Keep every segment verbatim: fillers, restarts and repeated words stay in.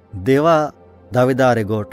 देवा दाविदा रे गोठ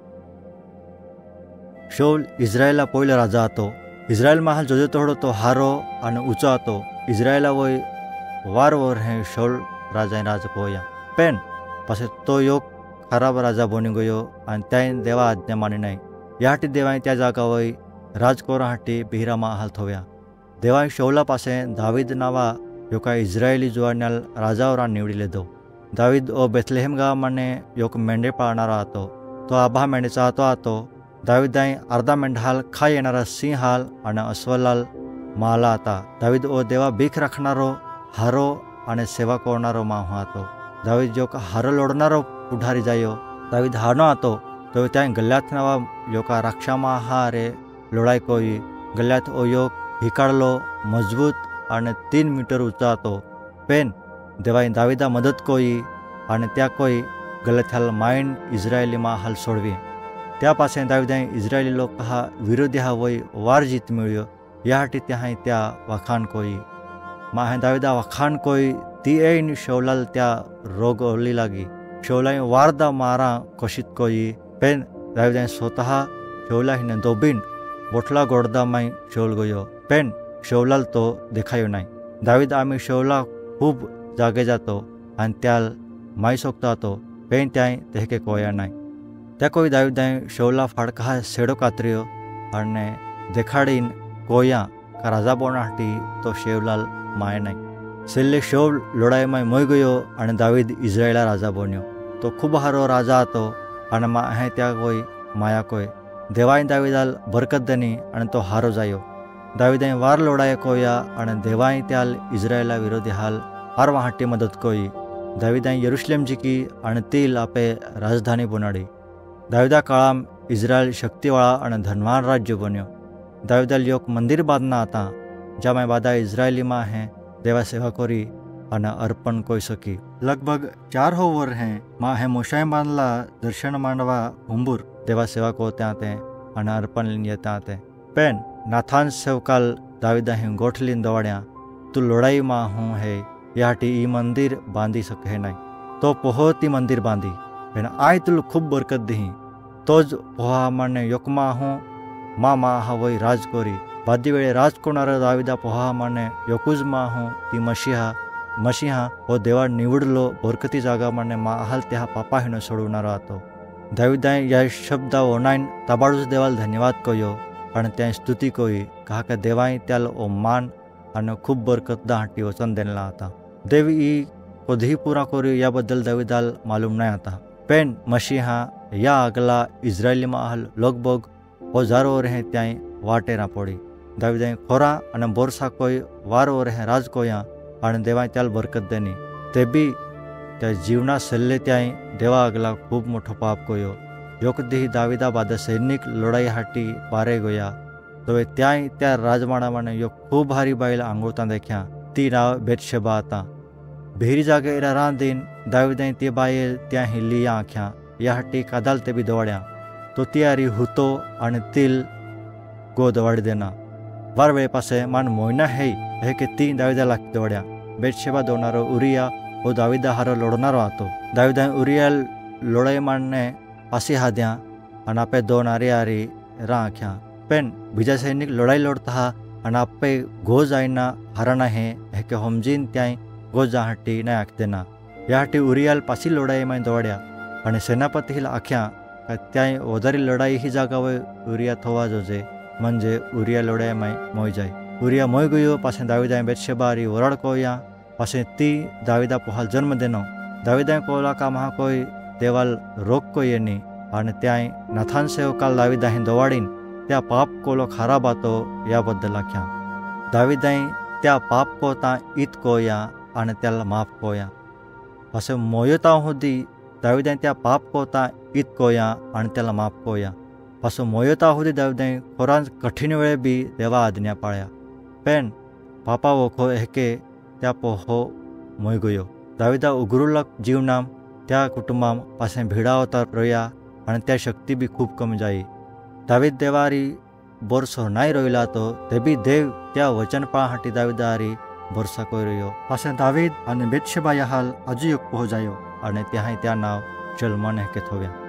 शौल इस्रायला पयलो राजा હતો. इस्रायलમાં હાલ જોજો થોડો તો હારો અને ઊંચો હતો. ઇઝરાયલા વોય વાર વર હે શૌલ રાજા રાજ પોયા પેન પછી તો યોગ ખરાબ રાજા બની ગયો અને ત્યાં દેવા આજ્ઞા માની નહીં. યાટી દેવાય ત્યાં જાગા હોય રાજકોરા હાટી બિહરામાં હાલ થોવ્યા. દેવાય શૌલા પાસે દાવીદ નાવા યોકા ઇઝરાયેલી જોવાના રાજાઓરા નીવડી લીધો. દાવીદ ઓ બેથલેહેમ ગામને યોક મેંढे પાળનારો હતો. તો આભા મેંढे ચાહતો હતો. દાવીદાઈ અર્ધા મેંઢાલ ખાઈ येणारा સિંહ હાલ અને અશ્વલાલ માલા હતા. દાવીદ ઓ દેવા ભીખ રાખનારો હારો અને સેવા કરનારો માહો હતો. દાવીદ યોક હારો લોડનારો પુઢારી જાયો. દાવીદ હારનો હતો તો ત્યાં ગલ્યાત નવા યોકા રક્ષામાં હારે લોડાઈ કોઈ. ગલ્યાત ઓ યોક હિકાળલો મજબૂત અને तीन મીટર ઊંચો હતો. પેન દેવાઈ દાવીદા મદદ કોઈ અને ત્યાં કોઈ ગલથાલ માઇન ઇઝરાયેલીમાં હાલ છોડવી. त्या પાસે દાવીદાઈ ઇઝરાયેલી લોકો હા વિરોધી હા હોય વાર જીત મળ્યો. યાટી ત્યાં ત્યાં વખાણ કોઈ માહે દાવીદા વખાણ કોઈ ती ऐन शौलाल त्या रोग ओली लागी. शौलाई वारदा मारा कोशित कोई पेन दावीदाई स्वतः शौला हिने दोबीन बोटला गोडदा माई शौल गयो. पेन शौलाल तो देखायो नाही. दावीद आम्ही शौला खूप जागे जातो आणि त्याल माई सोकता तो पेन त्याय तेके कोया नाही. त्या कोई दावीदाई शौला फाडका सेडो कातरियो आणि देखाडीन कोया का राजा बोनाटी तो शौलाल माय नाही. છેલ્લે શૌલ લડાઈમાં મોઈ ગયો અને દાવીદ ઇઝરાયેલા રાજા બન્યો. તો ખૂબ હારો રાજા હતો અને માહે ત્યાં કોઈ માયા કોઈ. દેવાઈ દાવીદાલ બરકત દેની અને તો હારો જાયો. દાવીદાઈ વાર લડાય કોયા અને દેવાઈ ત્યાલ ઇઝરાયેલા વિરોધી હાલ હારવા હાટી મદદ કોઈ. દાવીદાઈ યરુશલેમ જીકી અને તીલ આપે રાજધાની બનાડી. દાવીદા કાળામ ઇઝરાયેલ શક્તિવાળા અને ધનવાન રાજ્ય બન્યો. દાવીદાલ યોક મંદિર બાંધના હતા જ્યાં બાદા ઇઝરાયેલીમાં હે देवा सेवा करी અને અર્પણ કોઈ શકી. લગભગ ચાર હો વર હે માં હે મોશાઈ બાંધલા દર્શન માંડવા ઉંબુર દેવા સેવા કો ત્યાં તે અને અર્પણ લીને ત્યાં તે પેન નાથાન સેવકાલ દાવીદા હે ગોઠલીન દોડ્યા. તું લડાઈમાં હું હે યાટી ઈ મંદિર બાંધી શકે નહીં. તો પોહોતી મંદિર બાંધી પેન આય તુલ ખૂબ બરકત દહી. તો જ પોહા મને યોકમાં હું મા मा हवय राज कोरी. बादी वेळे राज कोणारा दाविदा पोहा माने योकुजमा हूँ ती मशिहा मशिहा ओ देवा निवडलो बरकती जागा माने मा हाल त्या पापा हिनो सोडवणारो હતો. दाविदाए या शब्द ओनाइन तबाडूच देवाल धन्यवाद कयो आणि त्या स्तुती कोई कहा के देवाई त्याल ओ मान आणि खूप बरकतदा हाटी वचन देणला હતા. देवी ई कधीही पुरा करू याबद्दल दाविदाल मालूम नाही आता. पेन मशिहा या अगला इस्रायली महाल लोकबोग ओजारो रहे त्याई वाटेरा पड़ी. दावीदाई खोरा અને બોરસા કોઈ વારો રહે રાજ કોયા અને દેવાય ત્યાલ બરકત દેની. તે બી त्या जीवना सल्ले त्याई देवा अगला खूब मोठो पाप कोयो. योकदेही दावीदा बाद सैनिक लड़ाई हाटी पारे गया. तो त्याई त्या राजमाड़ा माने यो खूब भारी बाईल आंगोता देख्या. ती नाव बेतशेबा आता. भेरी जागे एरा रांदीन दावीदाई ते बाईल त्या हिलिया आख्या या हाटी कादाल ते बी दौड्या. तो तियारी हुतो आणि तिल गो दवाडी देना. वार वेळे पासे मान मोयना है हे के ती दावीदा लाग दौड्या. बेतशेबा दोनारो उरिया वो दावीदा हारो लढणारो હતો. दावीदाए उरिया लड़ाई मानने पासी हाद्या आणि आपे दोन आरी आरी राख्या. पेन बीजा सैनिक लड़ाई लड़ता हा आणि आपे गो जायना हाराना हे हे के हमजीन त्याई गो जाहाटी नाही आख देना. याहाटी उरियाल पासी लड़ाई में दौड्या आणि सेनापती हिला आख्या त्याई ओदारी लड़ाई ही जागावे उरिया थवा जोजे म्हणजे उरिया लड़ाई में मोई जाय. उरिया मोई गयो पासे दावीदाए बेतशेबारी वरड कोया पासे ती दावीदा पोहाल जन्म देनो. दावीदाए कोला का महा कोई देवाल रोग कोई येनी आणि त्याई नाथान सेवकाल दावीदा ही दवाडीन त्या पाप कोलो खराब आतो याबद्दल आख्या. दावीदाई त्या पाप कोता इत कोया आणि त्याला माफ कोया. पासे मोयता होदी दावीदाई त्या पाप कोता इत कोया आणि त्याला माफ कोया. पासो मोयता होदी दावीदाई खोरान कठीण वेळे बी देवा आज्ञा पाळ्या. पेन पापा वखो हेके त्या पोहो मोय गयो. दावीदा उगरुलक जीवनाम त्या कुटुंबाम पासे भिडावता रोया आणि त्या शक्ती बी खूप कमी जाई. दावीद देवारी बोरसो नाही रोयला तो ते बी देव त्या वचन पाहाटी दावीदारी बोरसा कोई रोयो. पासे दावीद आणि बेतशेबा या हाल अजुयुक पोहो जायो आणि त्या त्या नाव चल मन है के थोव्या।